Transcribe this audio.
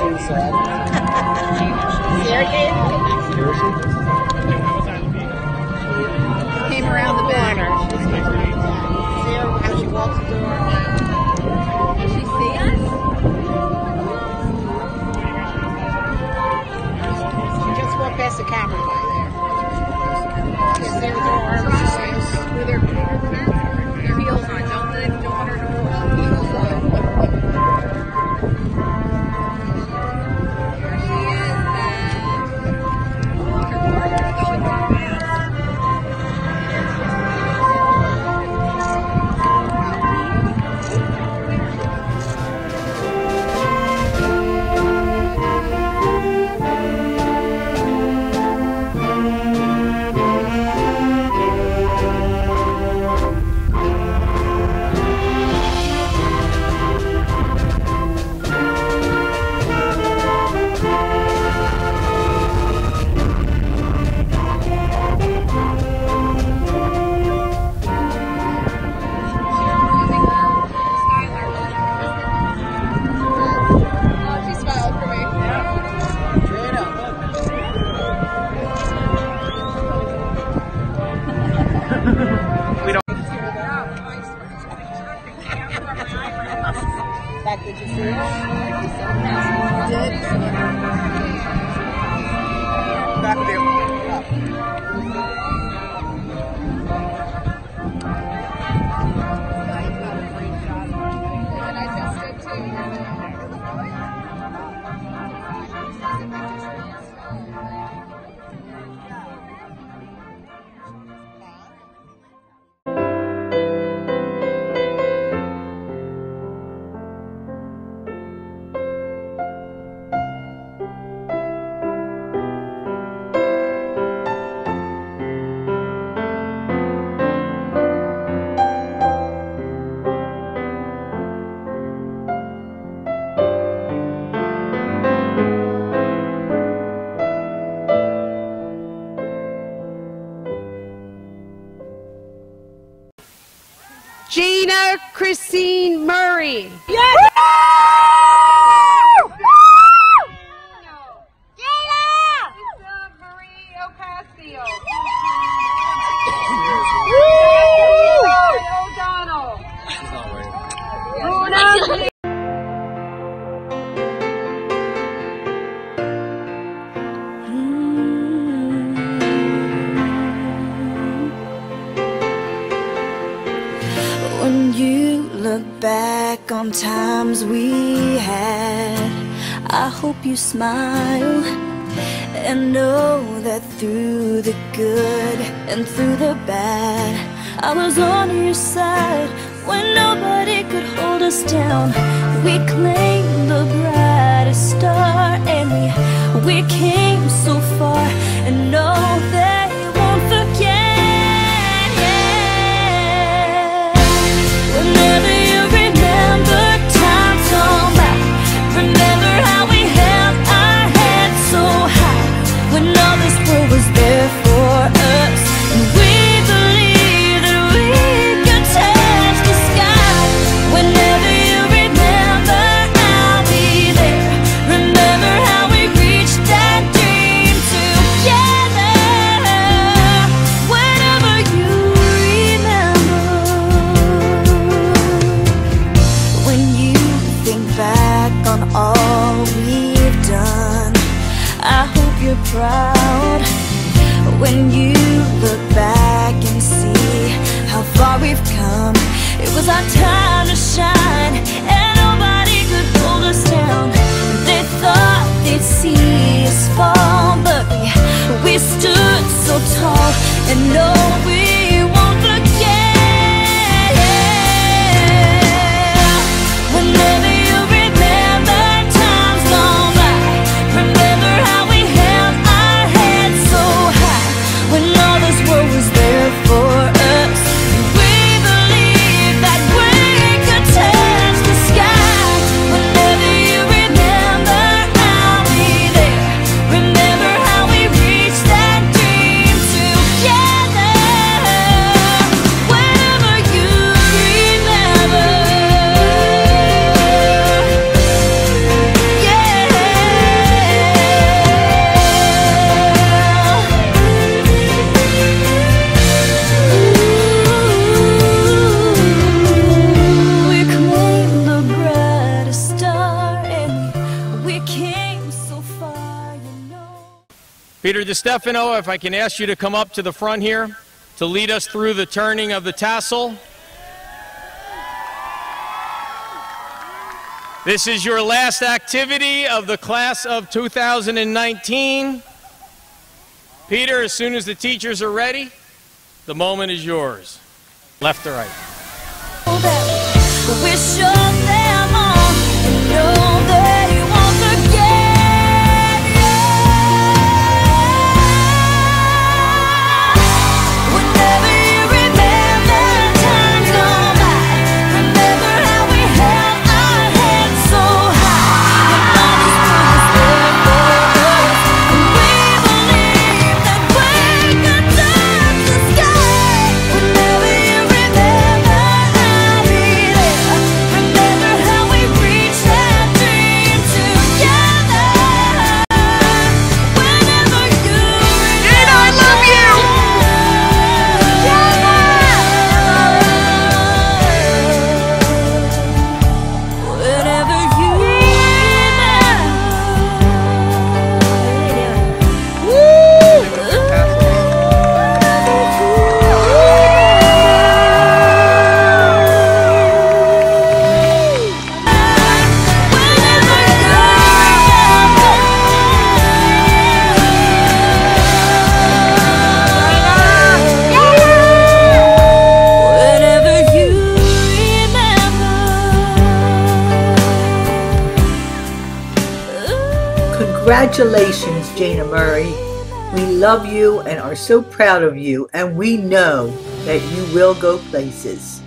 Came around the corner. See her how she walks the door. Does she see us? She just walked past the camera by there. Yes, there with her arms with her heels on. Don't want her to pull her heels on. Here she is, her partner's going through the mask. Did you see it? Did? Back there. And I just did too. Jayna Christine Murray. Yes! When you look back on times we had, I hope you smile and know that through the good and through the bad, I was on your side when nobody could hold us down. We claimed the brightest star and we came so far, and know they won't forget. Whenever you remember times gone by, remember how we held our heads so high when all this world was there for us, and we believed that we could touch the sky. Whenever you remember, I'll be there. Remember how we reached that dream together. Whenever you remember, when you think back on all we've done, I hope you're proud. When you look back and see how far we've come, it was our time to shine, and nobody could hold us down. They thought they'd see us fall, but we stood so tall, and no, we won't forget. Whenever you remember times gone by, remember how we held our heads so high when all this world was there for us. We believed that we could take Peter DiStefano, if I can ask you to come up to the front here to lead us through the turning of the tassel. This is your last activity of the class of 2019. Peter, as soon as the teachers are ready, the moment is yours. Left to right. Wish them all, know they won't forget you. Whenever you remember times gone by, remember how we held our heads so high. When all this world was there for us, and we believed that we could touch the sky. Whenever you remember, I'll be there. Remember how we reached that dream together. Whenever you remember, Jayna, I love you! whenever you Congratulations, Jayna Murray. We love you and are so proud of you, and we know that you will go places.